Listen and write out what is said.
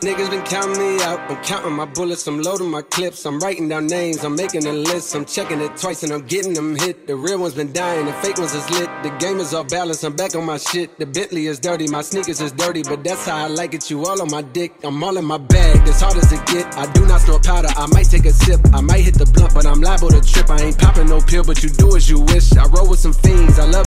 Niggas been counting me out, I'm counting my bullets, I'm loading my clips, I'm writing down names, I'm making a list, I'm checking it twice and I'm getting them hit. The real ones been dying, the fake ones is lit, the game is off balance, I'm back on my shit. The Bentley is dirty, my sneakers is dirty, but that's how I like it, you all on my dick. I'm all in my bag, as hard as it get, I do not store powder, I might take a sip, I might hit the blunt, but I'm liable to trip. I ain't popping no pill, but you do as you wish. I roll with some fiends, I love